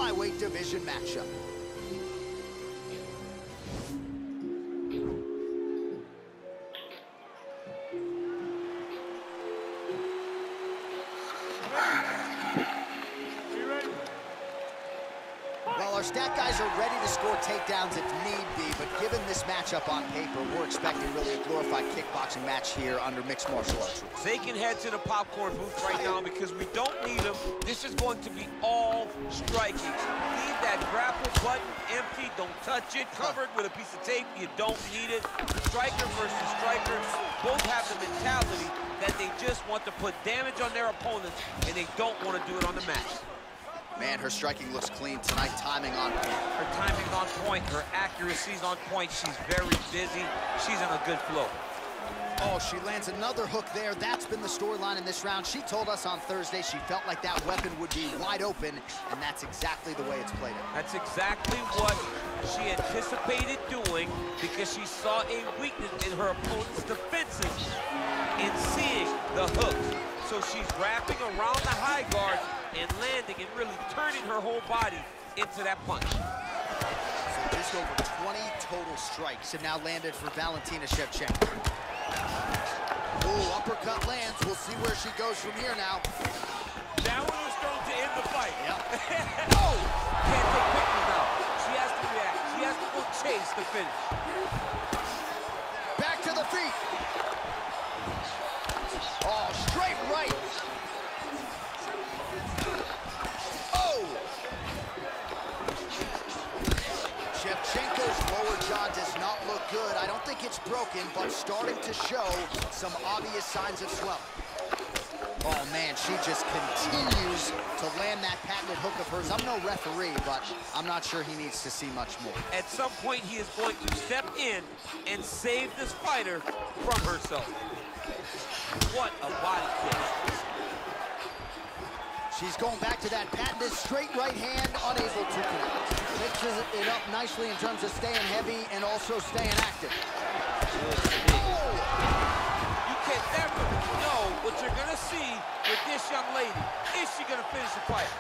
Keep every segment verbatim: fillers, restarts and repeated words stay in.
flyweight division matchup. Well, our stat guys are ready to score takedowns if need be, but given this matchup on paper, we're expecting really a glorified kickboxing match here under mixed martial arts rules. They can head to the popcorn booth right now because we don't need them. This is going to be all striking. Leave that grapple button empty, don't touch it, covered with a piece of tape, you don't need it. Striker versus striker, both have the mentality that they just want to put damage on their opponents and they don't want to do it on the mat. Man, her striking looks clean tonight, timing on point. Her timing's on point, her accuracy's on point. She's very busy, she's in a good flow. Oh, she lands another hook there. That's been the storyline in this round. She told us on Thursday she felt like that weapon would be wide open, and that's exactly the way it's played out. That's exactly what she anticipated doing because she saw a weakness in her opponent's defenses in seeing the hooks. So she's wrapping around the high guard and landing and really turning her whole body into that punch. So just over twenty total strikes have now landed for Valentina Shevchenko. Ooh, uppercut lands. We'll see where she goes from here now. That one was thrown to end the fight. Yep. Oh! Can't take pictures now. She has to react. She has to go chase the finish. Back to the feet. Oh, straight right. Oh! Shevchenko's lower jaw does not look good. I don't think it's broken, but starting to show some obvious signs of swelling. Oh, man, she just continues to land that patented hook of hers. I'm no referee, but I'm not sure he needs to see much more. At some point, he is going to step in and save this fighter from herself. What a body kick. She's going back to that patented straight right hand, unable to connect. Mixes it up nicely in terms of staying heavy and also staying active. Oh! You can never know what you're gonna see with this young lady. Is she gonna finish the fight?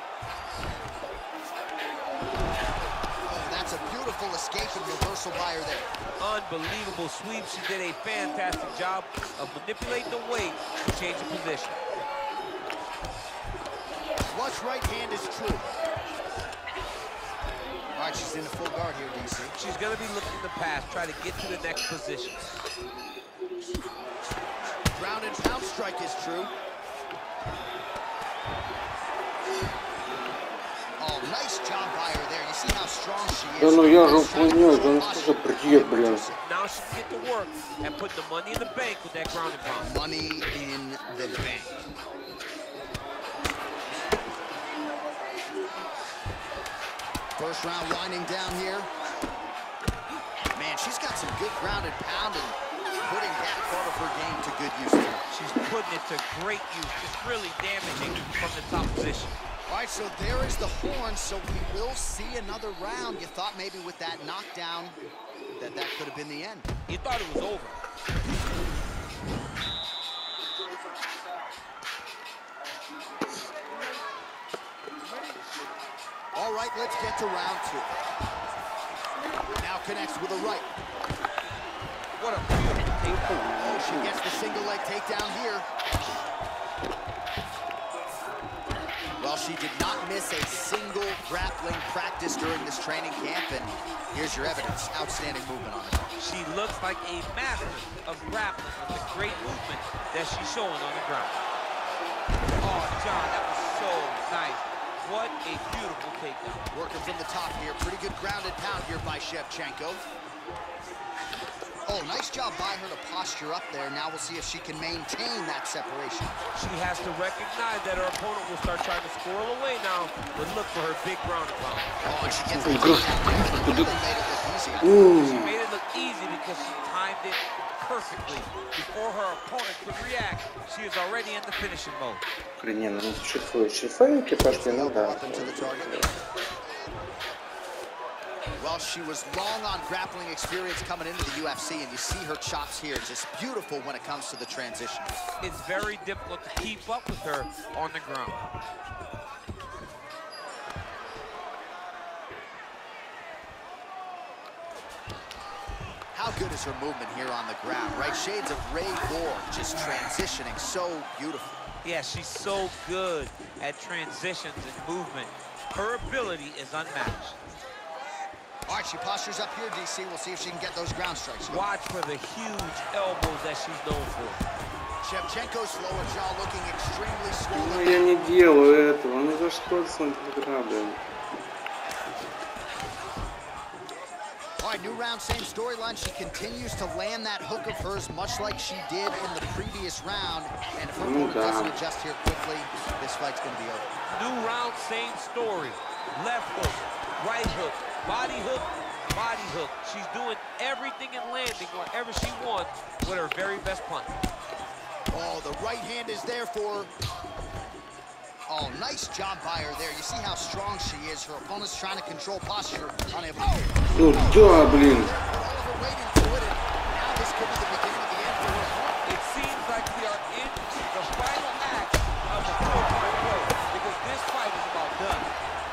Oh, that's a beautiful escape and reversal by her there. Unbelievable sweep. She did a fantastic job of manipulating the weight to change the position. Flush right hand is true. All right, she's in the full guard here, D C. She's gonna be looking to pass, try to get to the next position. Ground and pound strike is true. Oh, nice job by her there. You see how strong she is. Да ну я же понял, да ну что за бред, блин. Now she can get to work and put the money in the bank with that ground and pound. Money in the bank. First round winding down here. Man, she's got some good ground and pound and putting that part of her game to good use tonight. She's putting it to great use, just really damaging from the top position. All right, so there is the horn, so we will see another round. You thought maybe with that knockdown that that could have been the end. You thought it was over. All right, let's get to round two. Now connects with a right. What a beautiful takedown. Oh, she gets the single leg takedown here. Well, she did not miss a single grappling practice during this training camp, and here's your evidence. Outstanding movement on it. She looks like a master of grappling with the great movement that she's showing on the ground. Oh, John, that was so nice. What a beautiful takedown. Working from the top here. Pretty good grounded pound here by Shevchenko. Oh, nice job by her to posture up there. Now we'll see if she can maintain that separation. She has to recognize that her opponent will start trying to squirrel away now, but look for her big ground and pound. Oh, and she gets the takedown. Really made it look easy. She made it look easy because she timed it perfectly. Before her opponent could react, she is already in the finishing mode. Охрененно, ну шифейки пошли, ну да. Well, she was long on grappling experience coming into the U F C, and you see her chops here, just beautiful when it comes to the transition. It's very difficult to keep up with her on the ground. How good is her movement here on the ground, right? Shades of Ray Borg, just transitioning so beautiful. Yeah, she's so good at transitions and movement. Her ability is unmatched. All right, she postures up here, D C. We'll see if she can get those ground strikes. Watch for the huge elbows that she's known for. Shevchenko's lower jaw looking extremely Ну swollen. я не делаю этого, ну за что смотри, блин. All right, new round, same storyline. She continues to land that hook of hers, much like she did in the previous round. And if her opponent doesn't adjust here quickly, this fight's going to be over. New round, same story. Left hook, right hook, body hook, body hook. She's doing everything and landing wherever she wants with her very best punch. Oh, the right hand is there for her. Oh, nice job by her there. You see how strong she is. Her opponent's trying to control posture on him. Ну да, блин. All of her weight into it, and now this could be the beginning of the end for her. It seems like we are in the final act of the four-part play because this fight is about done.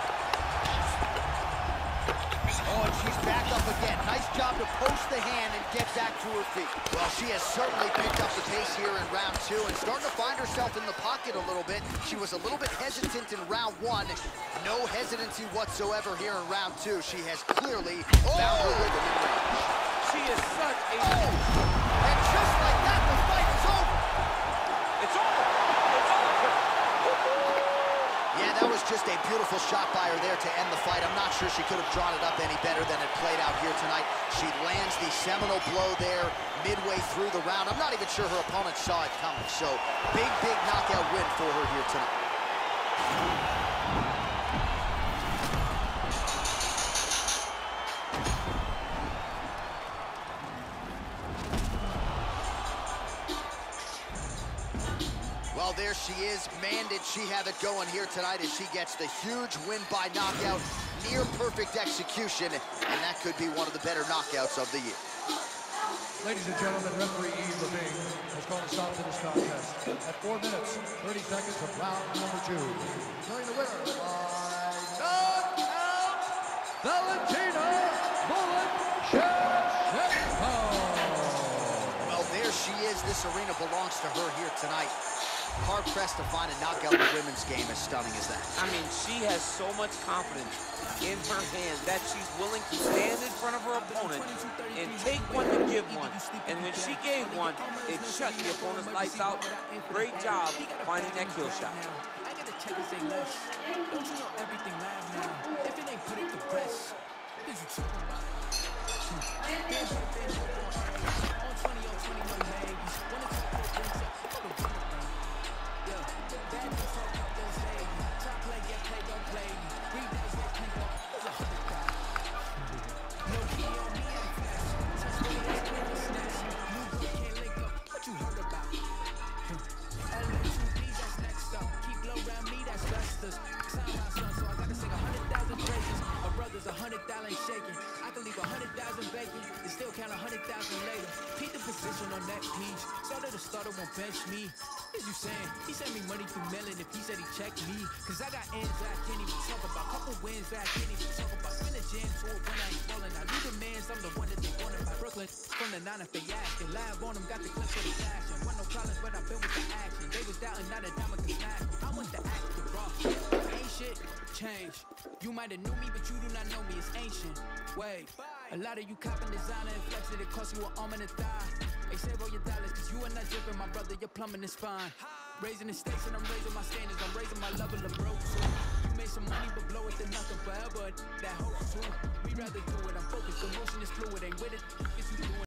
Oh, and she's back up again. Nice job to post the hand and get back to her feet. Well, she has certainly picked up the pace here in round two and starting to find herself in the pocket a little bit. She was a little bit hesitant in round one. No hesitancy whatsoever here in round two. She has clearly found her rhythm in range. She is such a... Oh! And just like that, the fight is over. It's over. It's over. Yeah, that was just a beautiful shot by her there to end the fight. I'm not sure she could have drawn it up any better than it played out here tonight. She lands the seminal blow there midway through the round. I'm not even sure her opponent saw it coming. So, big, big knockout win for her here tonight. Well, there she is. Man, did she have it going here tonight as she gets the huge win by knockout. Near perfect execution, and that could be one of the better knockouts of the year. Ladies and gentlemen, referee Yves Levine has called a stop to this contest at four minutes, thirty seconds of round number two. Declaring the winner by knockout, Valentina Bullet Shevchenko. Well, there she is. This arena belongs to her here tonight. Hard-pressed to find a knockout in the women's game as stunning as that. I mean, she has so much confidence in her hand that she's willing to stand in front of her opponent and take one to give one. And when she gave one, it shut the opponent's lights out. Great job finding that kill shot. I gotta check and say less. Don't you know everything live now? If it ain't put it to rest, what is you talking about? On twenty on twenty, no ladies. Wanna talk to the drinks up, fuck a drink. Yeah, bad news talk about those ladies. Top play, get play, don't play me. Rebounds, get pink up, there's a hundred thousand. No key on me, I'm flash. Touch me, it's clear and snatch. New girl can't link up, what you heard about? L A two B's, that's next up. Keep low around me, that's Lester's. Sign my son, so I gotta sing a hundred thousand praises. A brother's a hundred thousand shaking. I can leave a hundred thousand bacon and still count a hundred thousand later. Keep the position on that piece. Started to starter won't bench me. What is you saying? He sent me money through mailing if he said he checked me. Cause I got ends that I can't even talk about. Couple wins that I can't even talk about. Spin a jam to it when I ain't falling. I knew the mans, I'm the one that they wanted by Brooklyn. From the nine if they ask. They live on them, got the clip for the fashion. Want no problems, but I've been with the action. They was doubting, not a diamond can smash. I want the act, the raw. Ain't shit, change. You might have knew me, but you do not know me. It's ancient. Wait, a lot of you copping designer and flexing. It cost you an arm and a thigh. They say roll your dollars, cause you are not dripping, my brother. Your plumbing is fine. Raising the stakes and I'm raising my standards. I'm raising my level of broke too. You made some money, but blow it to nothing forever. That hope too. We rather do it. I'm focused. The motion is fluid. Ain't with it. It's you doing.